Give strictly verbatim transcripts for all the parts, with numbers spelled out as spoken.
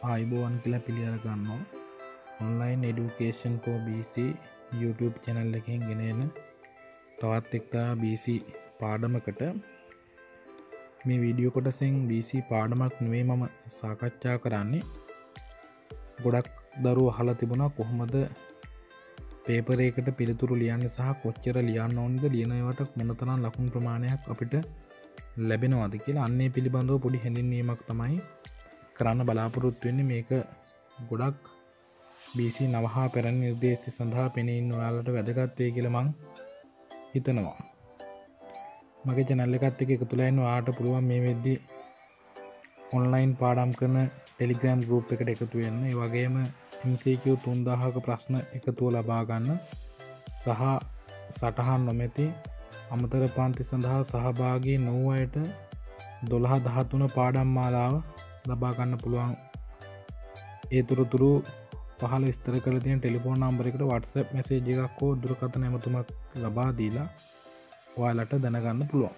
ආයිබෝවන් කියලා පිළිඅර ගන්නවා online education for B C YouTube channel එකෙන් ගෙනෙන තවත් එක්තරා බී සී පාඩමකට මේ වීඩියෝ කොටසෙන් බී සී පාඩමක් නෙවෙයි මම සාකච්ඡා කරන්නේ ගොඩක් දරුවෝ අහලා තිබුණා කොහොමද පේපර් එකකට පිළිතුරු ලියන්නේ සහ කොච්චර ලියන්න ඕනද ලියන ඒවාට මොනතරම් ලකුණු ප්‍රමාණයක් අපිට ලැබෙනවද කියලා අන්නේ පිළිබඳව පොඩි හැඳින්වීමක් තමයි කරන්න බලාපොරොත්තු වෙන්නේ. මේක ගොඩක් බී සී නව හා පැරණි නිර්දේශය සඳහා පෙනී ඉන්න ඔයාලට වැදගත් වෙයි කියලා මං හිතනවා. මගේ channel එකත් එක්ක එකතු වෙලා ඉන්න ඔයාලට පුළුවන් මේ වෙද්දී ඔන්ලයින් පාඩම් කරන Telegram group එකට එකතු වෙන්න. ඒ වගේම එම් සී කියු තුන් දහසක ප්‍රශ්න එකතුව ලබා ගන්න සහ සටහන් නොමැති අමතර පන්ති සඳහා සහභාගී නොවූ අයට දොළහ දහතුන පාඩම් මාලාව ලබා ගන්න පුළුවන්. ඒ තොරතුරු පහළ විස්තර කරලා තියෙන ටෙලිෆෝන් නම්බර් එකට WhatsApp message එකක් හෝ දුරකථන ඇමතුමක් ලබා දීලා ඔයාලට දැනගන්න පුළුවන්.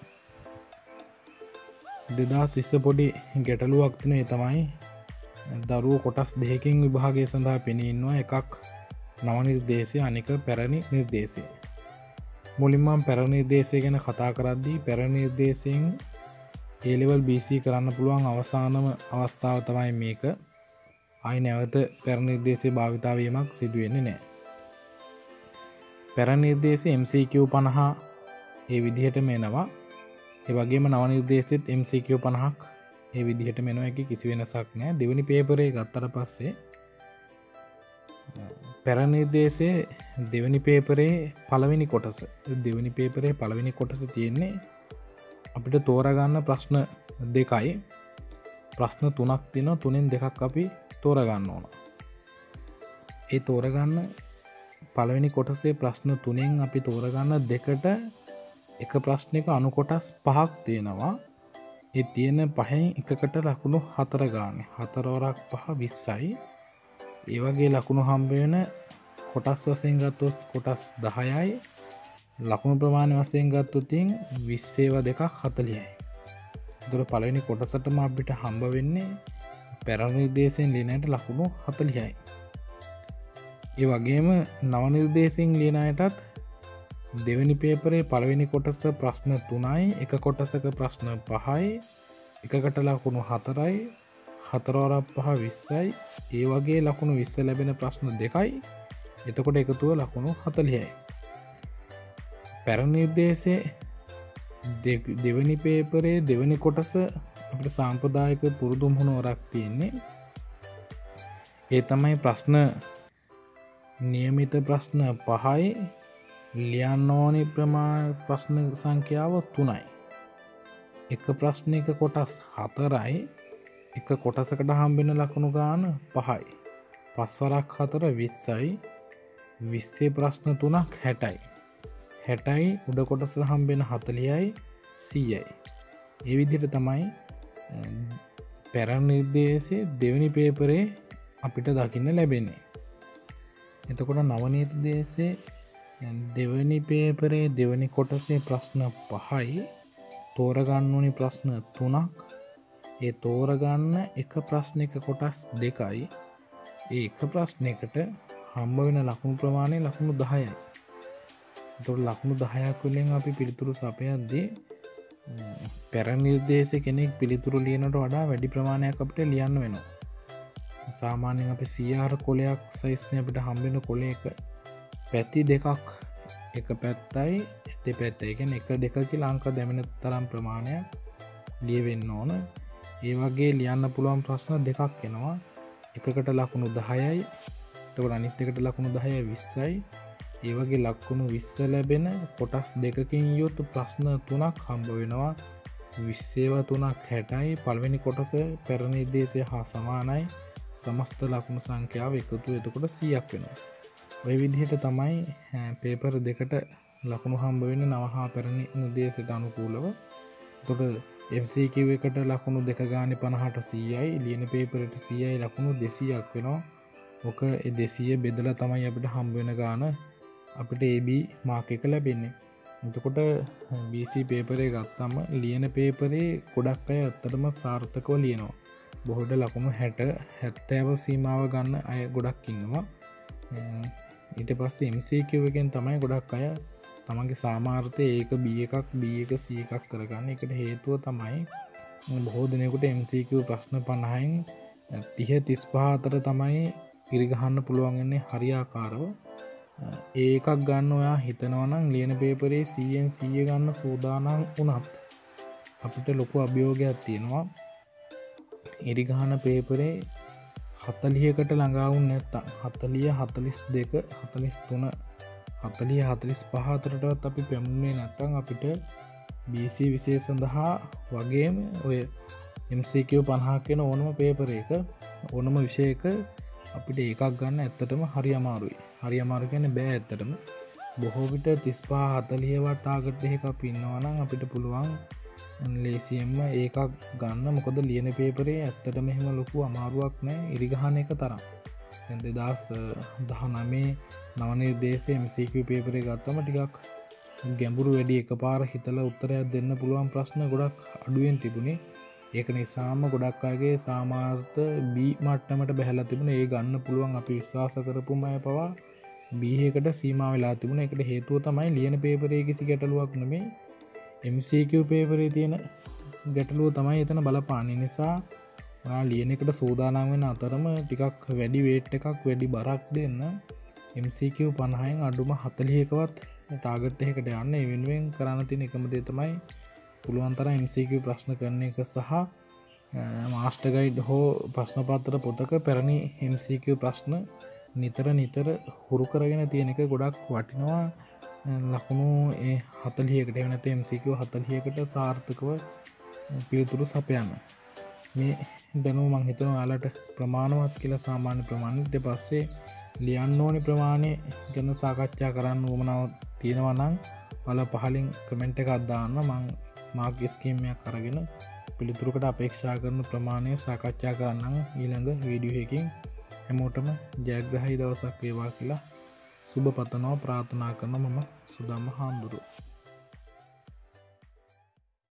දෙදහස් විස්ස පොඩි ගැටලුවක් තියෙන ඒ තමයි දරුවෝ කොටස් දෙකකින් විභාගය සඳහා පෙනී ඉන්නවා. එකක් නව නිර්දේශය අනික පැරණි නිර්දේශය. මුලින්ම මම පැරණි නිර්දේශය ගැන කතා කරද්දී පැරණි නිර්දේශයෙන් A level බී සී කරන්න පුළුවන් අවසානම අවස්ථාව තමයි මේක. ආයි නැවත පැරණි නිර්දේශය භාවිතා වීමක් සිදු වෙන්නේ නැහැ. පැරණි නිර්දේශය එම් සී කියු පනහ ඒ විදිහටම එනවා. ඒ වගේම නව නිර්දේශෙත් එම් සී කියු පනහක් ඒ විදිහටම එනවා. ඒකේ කිසි වෙනසක් නැහැ. දෙවෙනි පේපර් එක ගත්තට පස්සේ පැරණි නිර්දේශයේ දෙවෙනි පේපරේ පළවෙනි කොටස දෙවෙනි පේපරේ පළවෙනි කොටස තියෙන්නේ අපිට තෝරගන්න ප්‍රශ්න දෙකයි. ප්‍රශ්න තුනක් තියෙනවා. තුනෙන් දෙකක් අපි තෝරගන්න ඕන. ඒ තෝරගන්න පළවෙනි කොටසේ ප්‍රශ්න තුනෙන් අපි තෝරගන්න දෙකට එක ප්‍රශ්නයක අනු කොටස් පහක් තියෙනවා. ඒ තියෙන පහෙන් එකකට ලකුණු හතර ගන්න. හතර වරක් පහ විස්සයි. ඒ වගේ ලකුණු හම්බ වෙන කොටස් වශයෙන් ගත්තොත් කොටස් දහයයි. ලකුණු ප්‍රමාණය වශයෙන් ගත්තොත් විස්ස ඒවා දෙකක් හතළිහයි. ඒතර පළවෙනි කොටසටම අපිට හම්බ වෙන්නේ පැරණි නිර්දේශයෙන් ලියන අයට ලකුණු හතළිහයි. ඒ වගේම නව නිර්දේශයෙන් ලියන අයටත් දෙවෙනි පේපරේ පළවෙනි කොටස ප්‍රශ්න තුනයි, එක කොටසක ප්‍රශ්න පහයි, එකකට ලකුණු හතරයි, හතර වරක් පහ විස්සයි. ඒ වගේ ලකුණු විස්ස ලැබෙන ප්‍රශ්න දෙකයි. එතකොට එකතුව ලකුණු හතළිහයි. පැරණි නිර්දේශයේ දෙවෙනි පේපරේ දෙවෙනි කොටස අපිට සාම්ප්‍රදායික පුරුදු මුහුණුවරක් තියෙන්නේ. ඒ තමයි ප්‍රශ්න නියමිත ප්‍රශ්න පහයි, ලියන්න ඕනි ප්‍රමාණ ප්‍රශ්න සංඛ්‍යාව තුනයි. එක ප්‍රශ්නයක කොටස් හතරයි, එක කොටසකට හම්බෙන ලකුණු ගාන පහයි. පස් වරක් හතර විස්සයි. විස්සේ ප්‍රශ්න තුනක් හැටයි. හැටයි උඩ කොටසට හම්බෙන හතළිහයි සීයයි. ඒ විදිහට තමයි පැරණි නිර්දේශයේ දෙවෙනි පේපරේ අපිට දකින්න ලැබෙන්නේ. එතකොට නව නිර්දේශයේ දෙවෙනි පේපරේ දෙවෙනි කොටසේ ප්‍රශ්න පහයි, තෝරගන්න ඕනි ප්‍රශ්න තුනක්. ඒ තෝරගන්න එක ප්‍රශ්නයක කොටස් දෙකයි. ඒ එක ප්‍රශ්නයකට හම්බ වෙන ලකුණු ප්‍රමාණය ලකුණු දහයයි. එතකොට ලකුණු දහයක් වලින් අපි පිළිතුරු සපයද්දී පැරණි නිර්දේශ කෙනෙක් පිළිතුරු ලියනට වඩා වැඩි ප්‍රමාණයක් අපිට ලියන්න වෙනවා. සාමාන්‍යයෙන් අපි සී ආර් කොලයක් සයිස්නේ අපිට හම්බෙන කොලයක පැති දෙකක්, එක පැත්තයි දෙපැත්තයි කියන්නේ එක දෙක කියලා අංක දැමෙන තරම් ප්‍රමාණයක් ලියවෙන්න ඕන. ඒ වගේ ලියන්න පුළුවන් ප්‍රශ්න දෙකක් එනවා. එකකට ලකුණු දහයයි, එතකොට අනිත් එකට ලකුණු දහයයි විස්සයි. ඒ වගේ ලකුණු විස්ස ලැබෙන කොටස් දෙකකින් යුත් ප්‍රශ්න තුනක් හම්බ වෙනවා. විස්ස ඒවා තුනක් හැටයි. පළවෙනි කොටස පැරණි නිර්දේශය හා සමානයි. සමස්ත ලකුණු සංඛ්‍යාව එකතු එතකොට සීයක් වෙනවා. ඔය විදිහට තමයි පේපර් දෙකට ලකුණු හම්බ වෙන්නේ නව හා පැරණි නිර්දේශයට අනුකූලව. එතකොට එම් සී කියු එකට ලකුණු දෙක ගානේ පනහට සීයයි. ලියන පේපරට සීයයි ලකුණු දෙසීයක් වෙනවා. ඔක ඒ දෙසීය බෙදලා තමයි අපිට හම්බ වෙන ගාන අපිට ඒ බී මාක් එක ලැබෙන්නේ. එතකොට බී සී පේපරේ ගත්තම ලියන පේපරේ ගොඩක් අය ඇත්තටම සාර්ථකව ලියනවා. බොහෝට ලකුණු හැට හැත්තෑව සීමාව ගන්න අය ගොඩක් ඉන්නවා. ඊට පස්සේ එම් සී කියව් එකෙන් තමයි ගොඩක් අය තමන්ගේ සාමාර්ථය ඒක බී එකක් බී එක සී එකක් කරගන්න. එකට හේතුව තමයි බොහෝ දෙනෙකුට එම් සී කියව් ප්‍රශ්න පනහයින් තිහ තිස්පහ අතර තමයි ඉරිගහන්න පුළුවන්ගන්නේ හරියාකාරව. ඒකක් ගන්න ඔයා හිතනවනම් ලියන පේපරේ සීයෙන් සීය ගන්න සූදානම් වුණත් අපිට ලොකු අභියෝගයක් තියෙනවා. ඉරිගහන පේපරේ හතලියකට ළඟාවුන් නැත්තම් හතලිය හතලිස් දෙක හතලිස් තුන හතලිය හතලිස් පහතරටවත් අපි පැමුණේ නැත්තම් අපිට බී සී විෂය සඳහා වගේම ඔය එම් සී කියව් පනහක් වෙන ඕනම පේපර එක ඕනම විෂයක අපිට ඒකක් ගන්න ඇත්තටම හරි අමාරුයි. හරි අමාරු කියන්නේ බෑ ඇත්තටම. බොහෝ විට තිස්පහ හතලිය වට ටාගට් එකක අපි ඉන්නවා නම් අපිට පුළුවන් ලේසියෙන්ම ඒකක් ගන්න. මොකද ලියන පේපරේ ඇත්තටම එහෙම ලොකු අමාරුවක් නැහැ ඉරිගහන එක තරම්. දැන් දෙදාස් දහනවයේ නව නිර්දේශයේ එම් සී කියව් පේපරේ ගත්තම ටිකක් ගැඹුරු වැඩි එකපාර හිතලා උත්තරයක් දෙන්න පුළුවන් ප්‍රශ්න ගොඩක් අඩුවෙන් තිබුණේ. ඒක නිසාම ගොඩක් අයගේ සාමාර්ථ බී මට්ටමට බැහැලා තිබුණා. ඒ ගන්න පුළුවන් අපි විශ්වාස කරපුම අය පවා බී එකට සීමා වෙලා තිබුණා. ඒකට හේතුව තමයි ලියන පේපරේ කිසි ගැටලුවක් නෙමෙයි එම් සී කියව් පේපරේ තියෙන ගැටලුව තමයි එතන බලපාන්නේ. නිසා ඔයා ලියන එකට සූදානම් වෙන අතරම ටිකක් වැඩි වේට් එකක් වැඩි බරක් දෙන්න එම් සී කියව් පනහෙන් අඩුම හතලිහකවත් ටාගට් එකකට යන්න. ඒ වෙනුවෙන් කරන්න තියෙන එකම දේ තමයි පුළුවන් තරම් එම් සී කියව් ප්‍රශ්න කරන එක සහ මාස්ටර් ගයිඩ් හෝ ප්‍රශ්න පත්‍ර පොතක පැරණි එම් සී කියව් ප්‍රශ්න නිතර නිතර හුරු කරගෙන තියෙන එක ගොඩක් වටිනවා. ලකුණු ඒ හතලිහකට එහෙම නැත්නම් එම් සී කියව් හතලිහකට සාර්ථකව පිළිතුරු සපයන්න. මේ දැනුම මං හිතනවා ඔයාලට ප්‍රමාණවත් කියලා සාමාන්‍ය ප්‍රමාණයට. ඊට පස්සේ ලියන්න ඕනි ප්‍රමාණය ගැන සාකච්ඡා කරන්න උවමනාවක් තියෙනවා නම් ඔයාලා පහලින් කමෙන්ට් එකක් දාන්න. මං මාක් ස්කීම් එකක් අරගෙන පිළිතුරකට අපේක්ෂා කරන ප්‍රමාණය සාකච්ඡා කරන්නම් ඊළඟ වීඩියෝ එකකින්. හැමෝටම ජයග්‍රහී දවසක් වේවා කියලා සුබ පතනවා ප්‍රාර්ථනා කරන මම සුදාම හාමුදුරුවෝ.